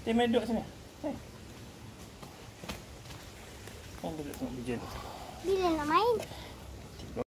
Main duduk sini. Main duduk tengok bijen. Bila nak main?